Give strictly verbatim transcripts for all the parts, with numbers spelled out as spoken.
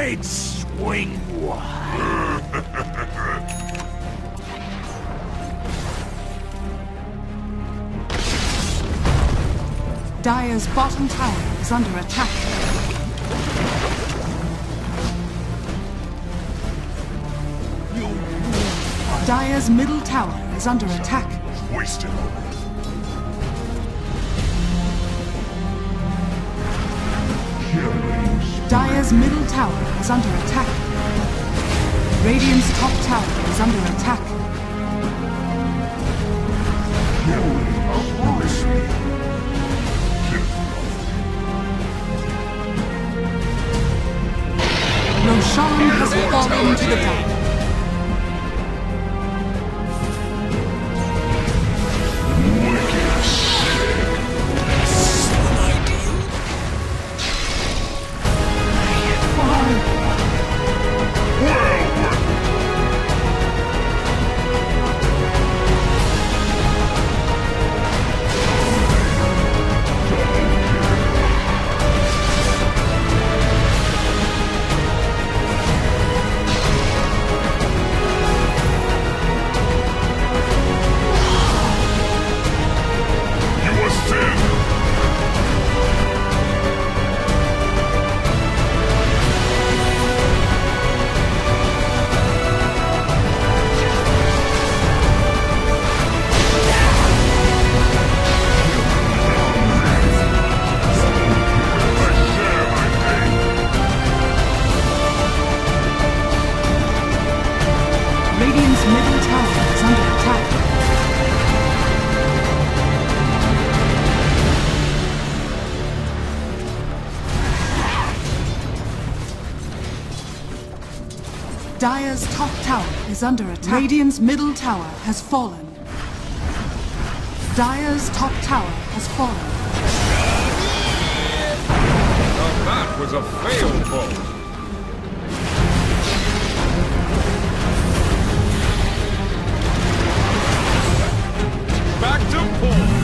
Great swing one. Dire's bottom tower is under attack. Dire's middle tower is under attack. Wasted. Dire's middle tower is under attack. Radiant's top tower is under attack. Roshan has fallen to the ground. Dire's top tower is under attack. Radiant's middle tower has fallen. Dire's top tower has fallen. Now that was a failed bolt. Back to pull.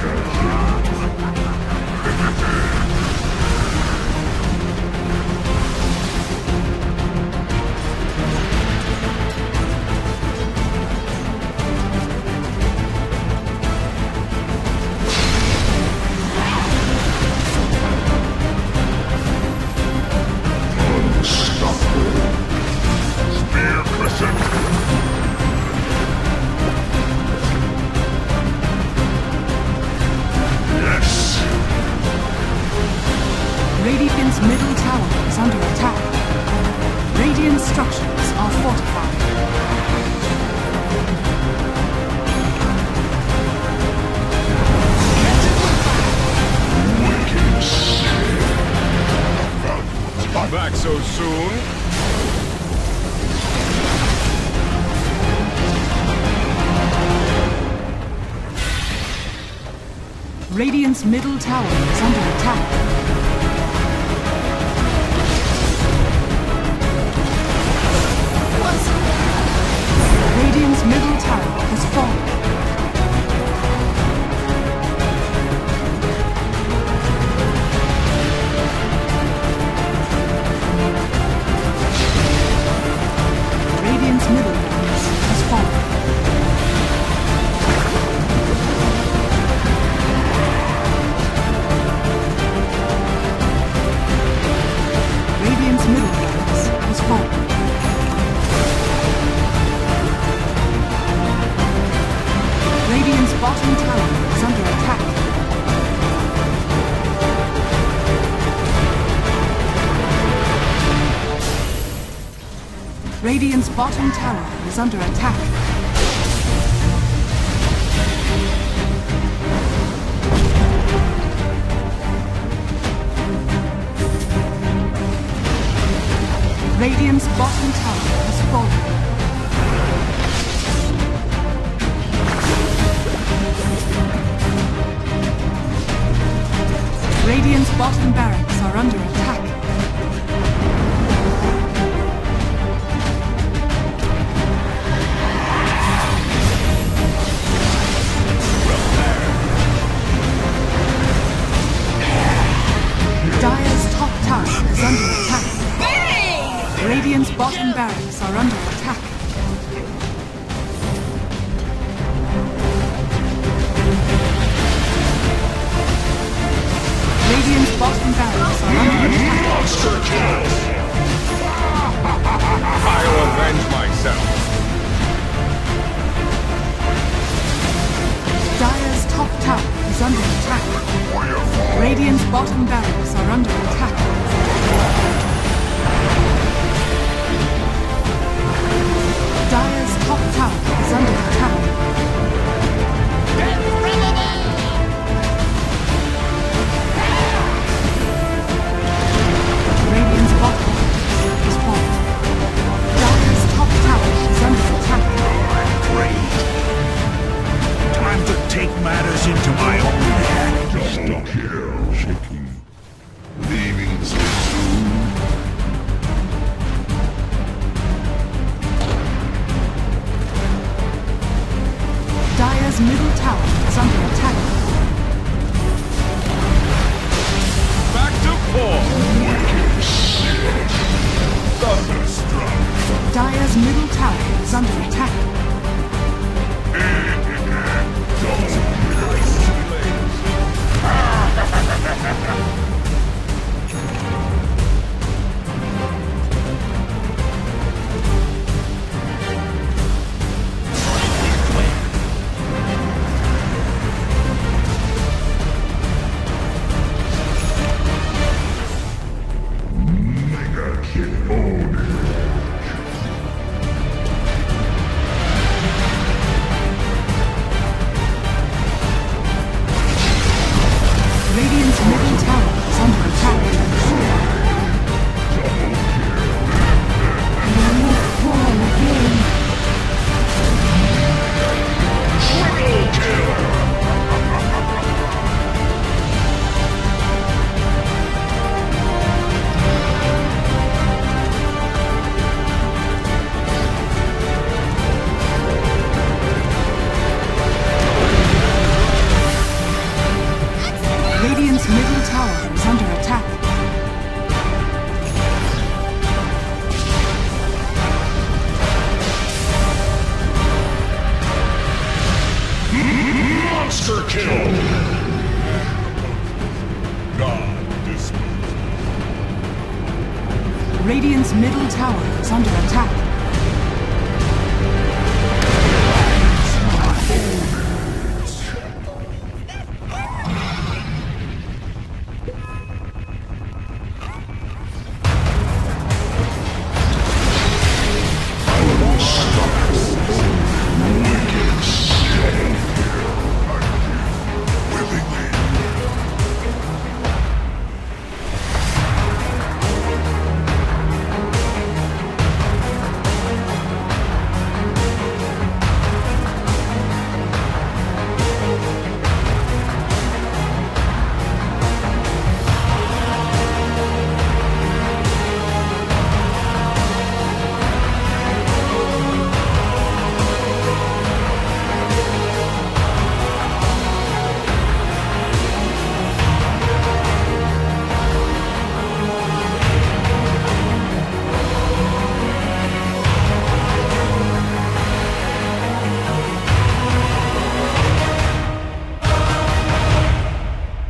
Radiant's middle tower is under attack. Radiant structures are fortified. Back so soon? Radiant's middle tower is under attack. Radiant's middle tower has fallen. Radiant's middle base has fallen. Radiant's middle base has fallen. Radiant's bottom tower is under attack. Radiant's bottom tower is under attack. Radiant's bottom tower has fallen. Radiant's bottom barracks are under attack. Dire's top tower is under attack. bottom barracks are under attack. Radiant's bottom barracks are under attack. Monster kill! I'll avenge myself. Dire's top tower is under attack. Radiant's bottom barracks are under attack. Dire's top tower is under attack. Radiant's bottom is falling. Dire's top tower is under attack. Great. Time to take matters into my own hands. Double kill. Shaking. Leaving so soon. Dire's middle tower is under attack. Back to four. Wicked shit. Thunderstruck. Dire's middle tower is under attack. Mega kill. Radiant's middle tower is under attack. Triple kill. Radiant's middle tower is under attack. Monster kill. God dismissed. Radiant's middle tower is under attack.